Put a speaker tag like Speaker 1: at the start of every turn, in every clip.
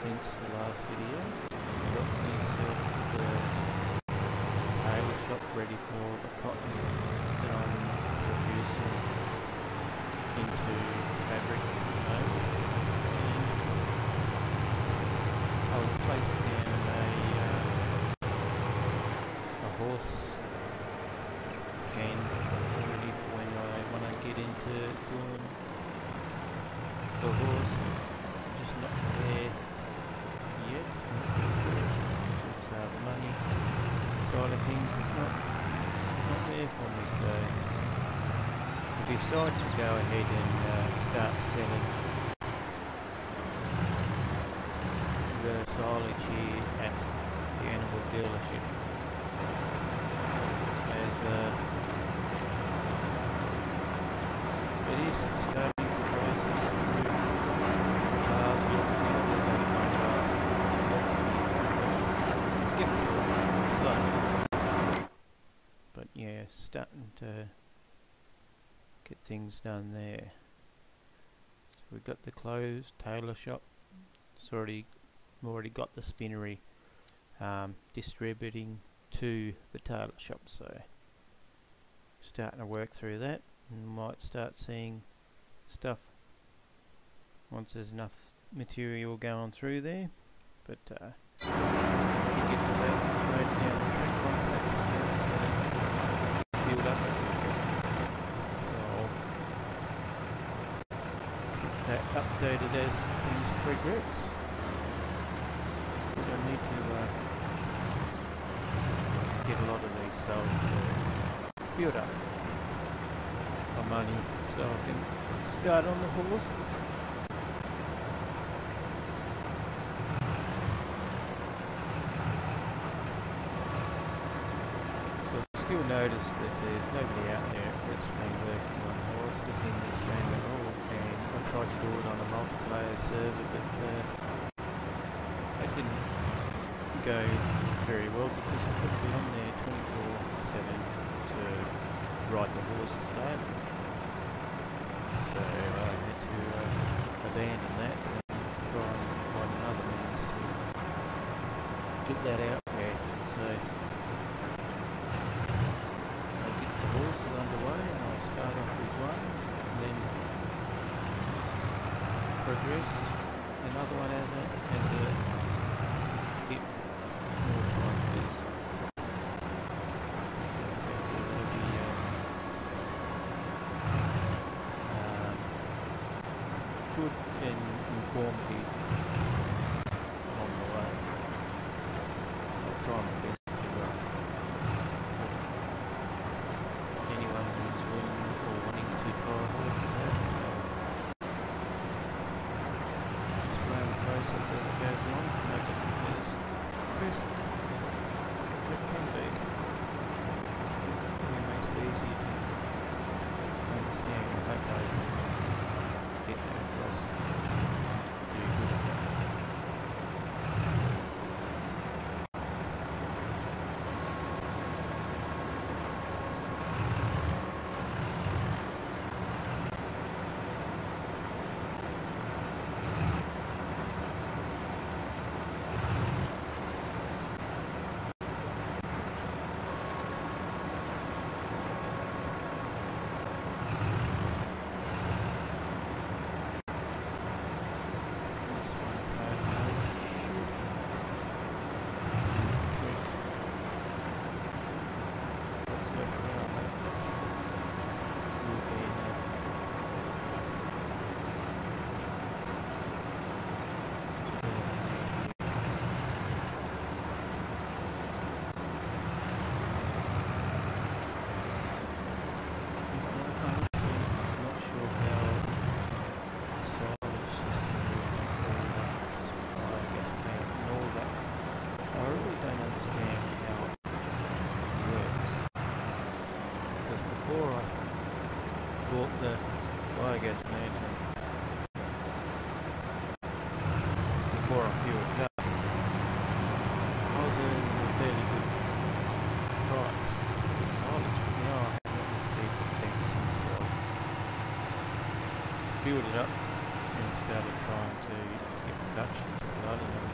Speaker 1: since the last video. I've got myself the tailor shop ready for the cotton that I'm producing into fabric at the moment. And I'll place down a horse pen ready for when I want to get into doing the horses. Just not there yet. So the money side of things is not there for me. So if you decide to go ahead and start selling the silage here at the animal dealership, as it is starting the process through last look. It's getting slow, but yeah, starting to get things done there. So we've got the closed tailor shop. It's already got the spinnery distributing to the tailor shop, so starting to work through that, and might start seeing stuff once there's enough material going through there. But you get to that right down the track once that's built up. So I'll keep that updated as things progress. We don't need to get a lot of these sold to build up my money so I can start on the horses. So I still notice that there's nobody out there that's been working on horses in this game at all, and I tried to do it on a multiplayer server, but it didn't go very well because I couldn't be on there 24/7 to ride the horses daily. So I had to abandon that and try and find another means to get that out there. So I get the horses underway and I start off with one and then progress another one as a bit more time to this. Good and informative on the way. I'll try my best to anyone who's willing or wanting to try horses out. Explain the process as it goes along, make it as best it can be. It makes it easy to understand and hope I can get that across. Do good. Bought the biogas plant before I fueled up. I was earning a fairly good price for silage, but now I haven't received the cents since I fueled it up and started trying to get production started.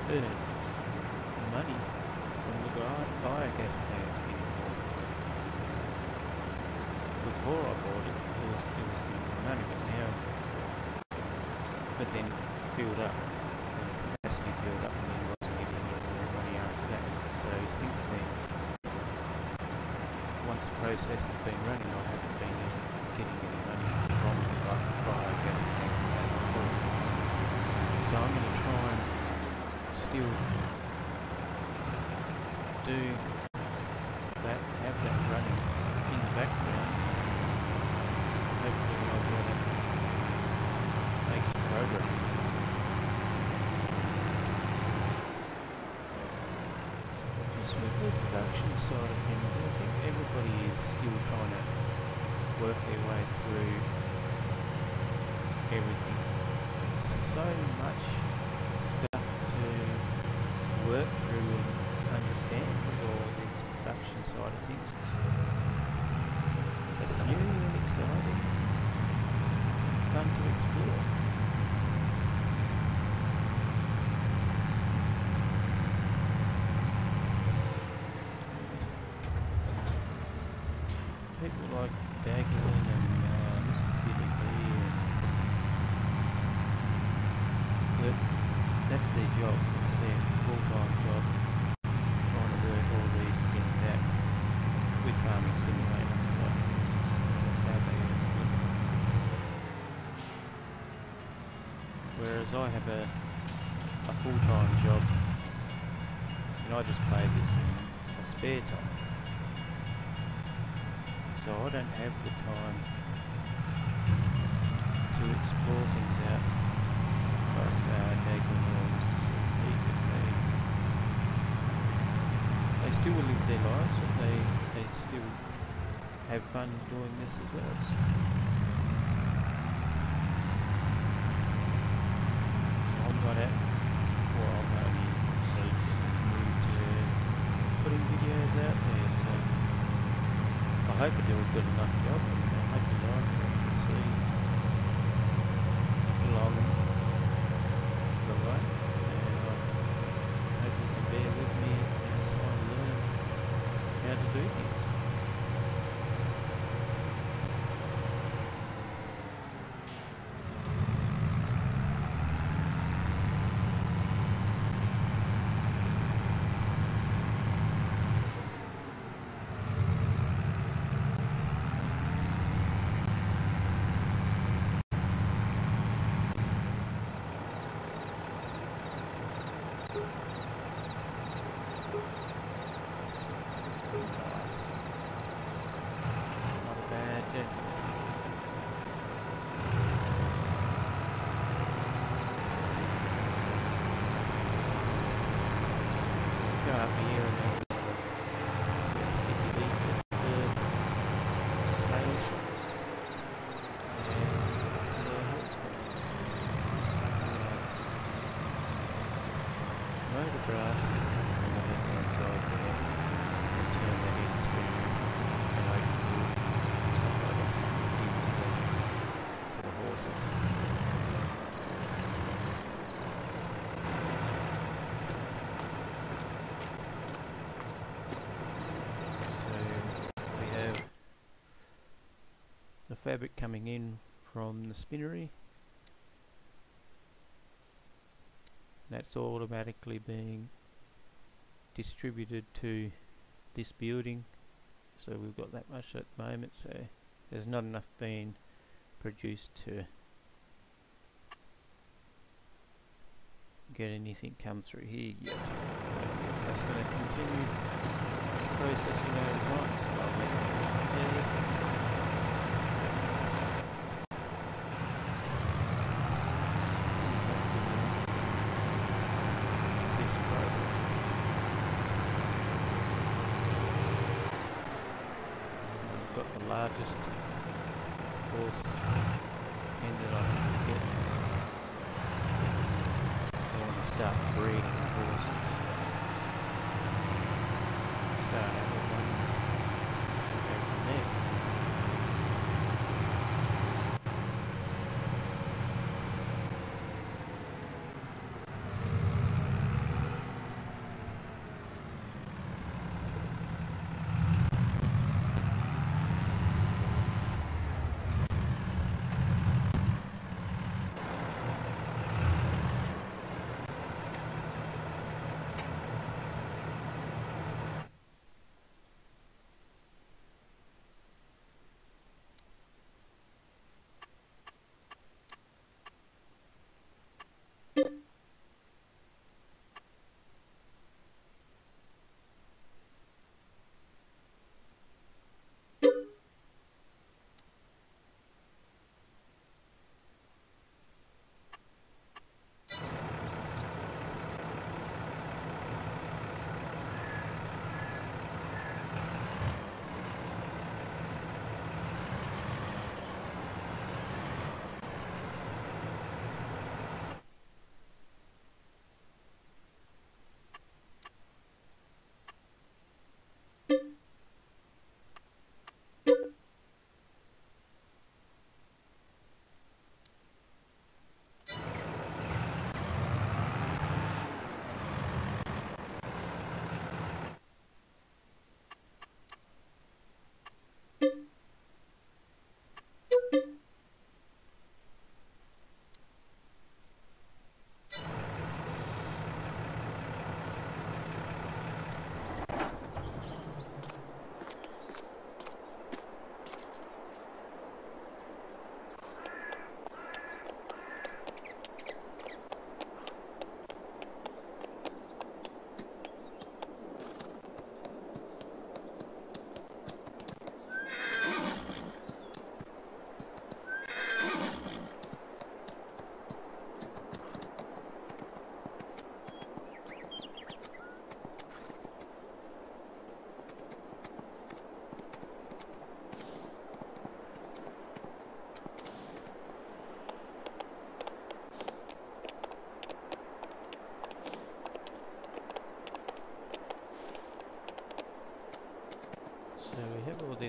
Speaker 1: earn money from the biogas plant anymore. Before I bought it, it was giving me money, but then filled up, capacity filled up, and then wasn't giving me any more money after that. So since then, once the process has been running, I haven't been getting any money from the biogas plant at all. So I'm going to try and still do that, have that running in the background. Hopefully I'll be able to make some progress. So just with the production side of things, I think everybody is still trying to work their way through everything. So much stuff to work through and understand with all this production side of things. It's new and exciting, fun to explore. People like Daglin and Mr. CDP, that's their job, it's their full-time job, trying to work all these things out with Farming Simulator. So that's how they earn a living. Whereas I have a full-time job, and I just play this in my spare time. So I don't have the time to explore things out like Daglin or Mr. CDP, but they still live their lives, but they still have fun doing this as well. So I'm not at, well, I'm only new to putting videos out there, so I hope I do a good enough job, and I hope you like what you see along the way, and I hope you can bear with me as I learn how to do things. Go up here and then sticky beat with the tail shot and the horseback. Mow the grass on the left hand side there and turn that into an open field, so I've got something to give to the horses. The fabric coming in from the spinnery, that's automatically being distributed to this building, so we've got that much at the moment, so there's not enough being produced to get anything come through here yet. That's going to continue processing over time, so I'll let it largest horse hen that I can get. I want to start breeding horses. Start out with one and go from there.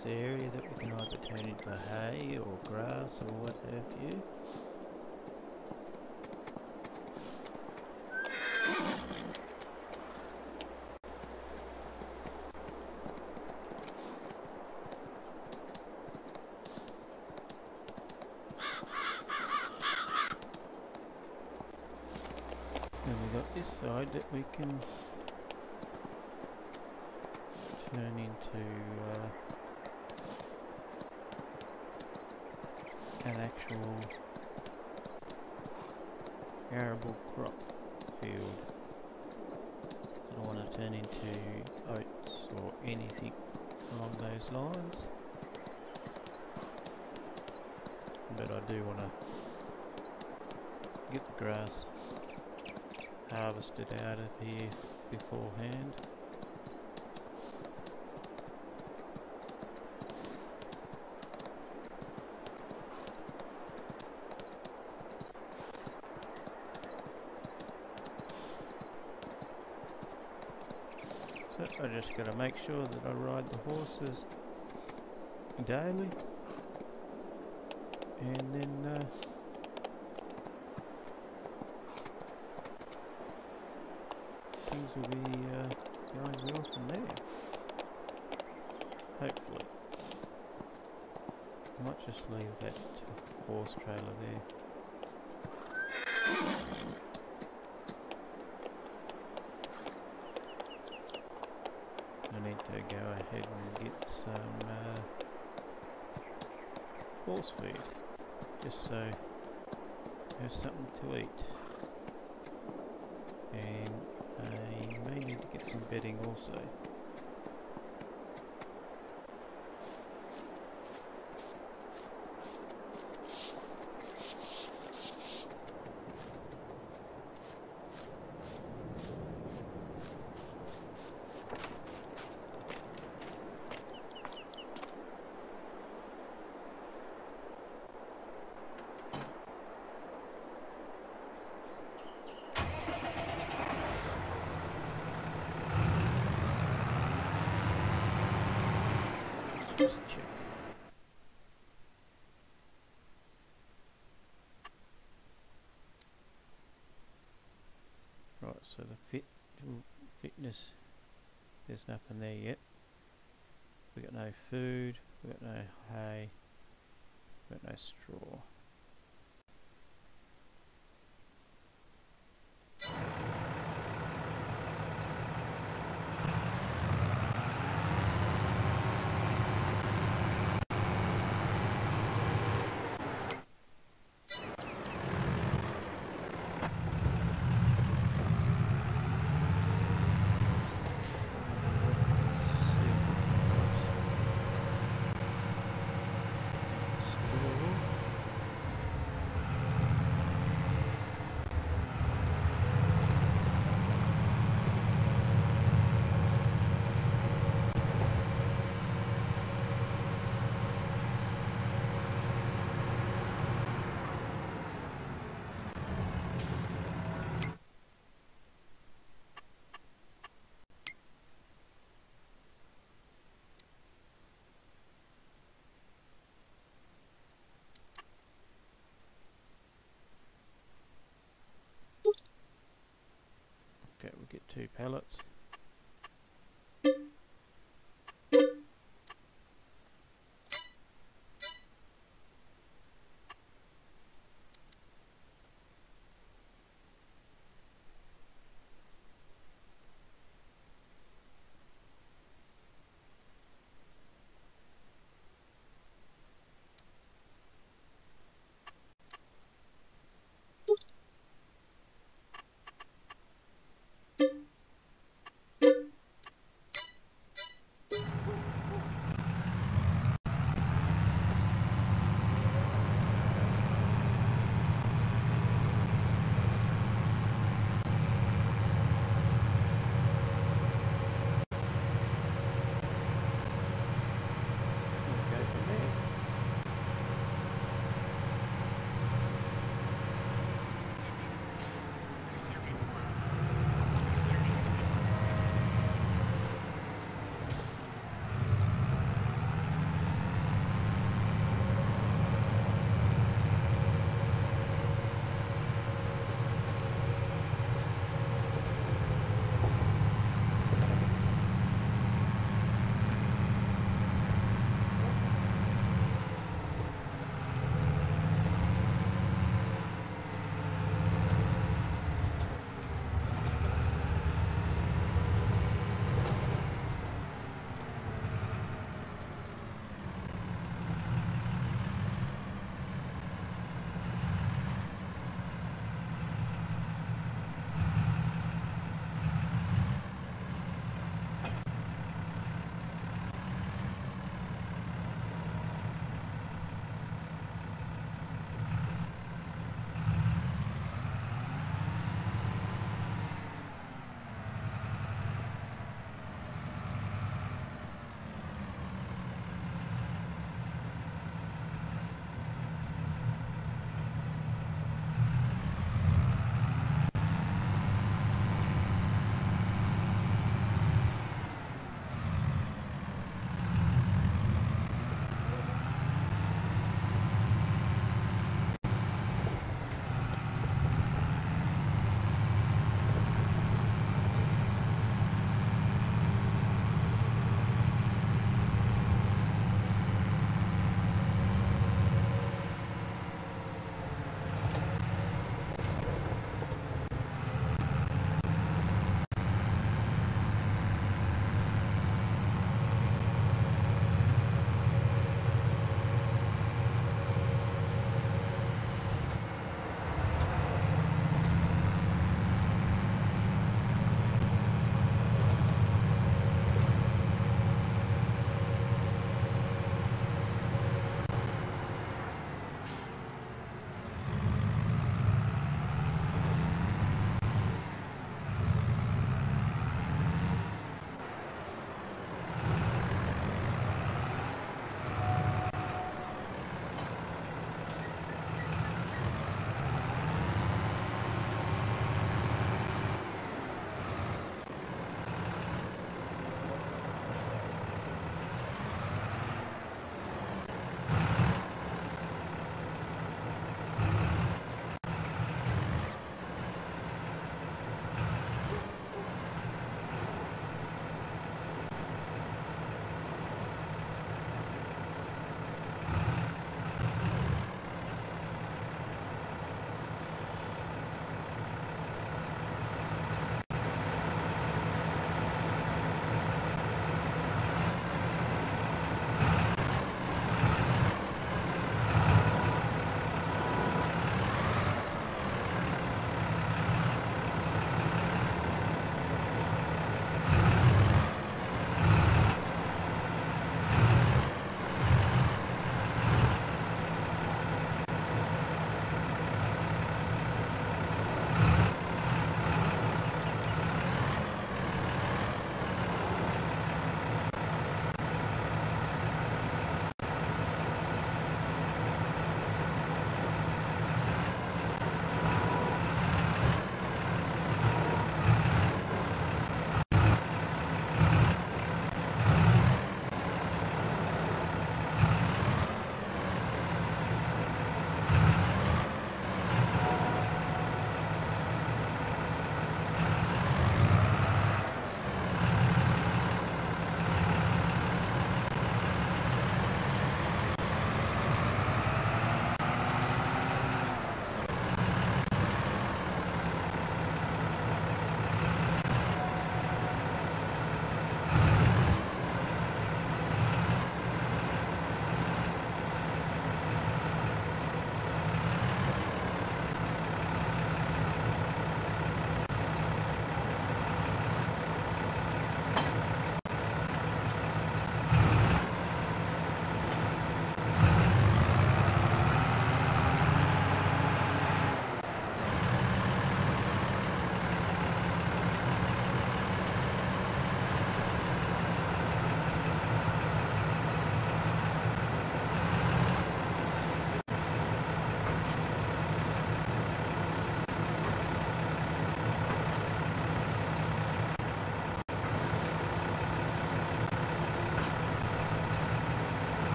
Speaker 1: this area that we can either turn into hay or grass or what have you. And we got this side that we can turn into an actual arable crop field. I don't want to turn into oats or anything along those lines, but I do want to get the grass harvested out of here beforehand. So I just got to make sure that I ride the horses daily, and then things will be going well from there. Hopefully. I might just leave that horse trailer there. I need to go ahead and get some horse feed, just so I have something to eat. And I may need to get some bedding also. Just check. Right, so the fitness, there's nothing there yet. We got no food, we got no hay, we got no straw. Okay, we'll get 2 pallets.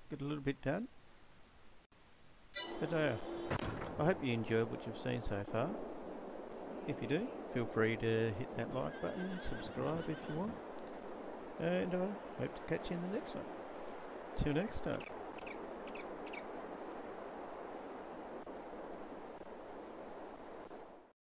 Speaker 1: get a little bit done. But I hope you enjoyed what you've seen so far. If you do, feel free to hit that like button, subscribe if you want, and I hope to catch you in the next one. Till next time.